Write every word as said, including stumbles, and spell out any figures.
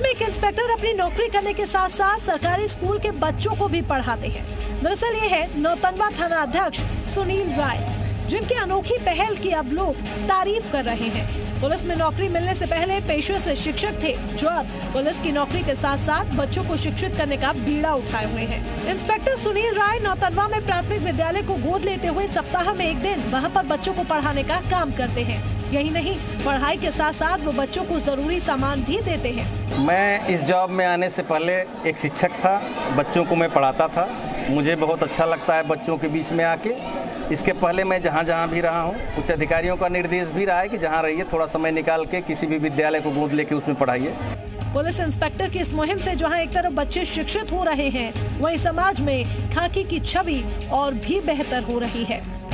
में एक इंस्पेक्टर अपनी नौकरी करने के साथ साथ सरकारी स्कूल के बच्चों को भी पढ़ाते हैं। दरअसल ये है नौतनवा थाना अध्यक्ष सुनील राय, जिनकी अनोखी पहल की अब लोग तारीफ कर रहे हैं। पुलिस में नौकरी मिलने से पहले पेशे से शिक्षक थे, जो अब पुलिस की नौकरी के साथ साथ बच्चों को शिक्षित करने का बीड़ा उठाए हुए हैं। इंस्पेक्टर सुनील राय नौतनवा में प्राथमिक विद्यालय को गोद लेते हुए सप्ताह में एक दिन वहां पर बच्चों को पढ़ाने का काम करते हैं। यही नहीं, पढ़ाई के साथ साथ वो बच्चों को जरूरी सामान भी देते हैं। मैं इस जॉब में आने से पहले एक शिक्षक था, बच्चों को मैं पढ़ाता था। मुझे बहुत अच्छा लगता है बच्चों के बीच में आके। इसके पहले मैं जहाँ जहाँ भी रहा हूँ, कुछ अधिकारियों का निर्देश भी रहा है कि जहाँ रहिए थोड़ा समय निकाल के किसी भी विद्यालय को गोद लेके उसमें पढ़ाइए। पुलिस इंस्पेक्टर की इस मुहिम से जहां एक तरफ बच्चे शिक्षित हो रहे हैं, वहीं समाज में खाकी की छवि और भी बेहतर हो रही है।